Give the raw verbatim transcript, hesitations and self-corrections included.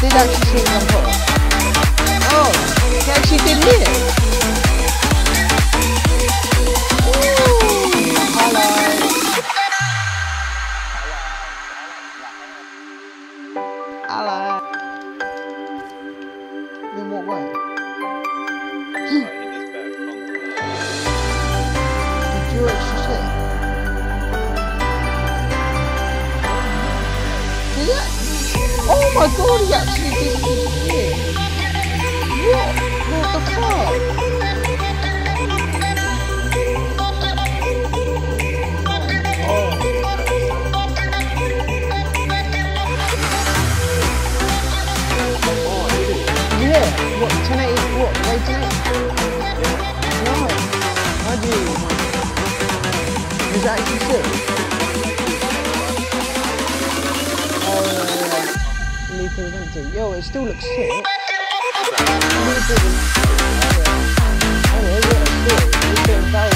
did actually see one pop. Oh, he actually did hit it. Ooh, highlight. Highlight. In what way? Did you actually see it? Did it? Oh my god, he actually did it! What? What the fuck? Oh. Yeah, what, ten eighty, what, eight ten eight? Yeah. No, I do. Is that actually sick? Empty. Yo, it still looks sick. Oh, yeah, yeah, it's still, it's still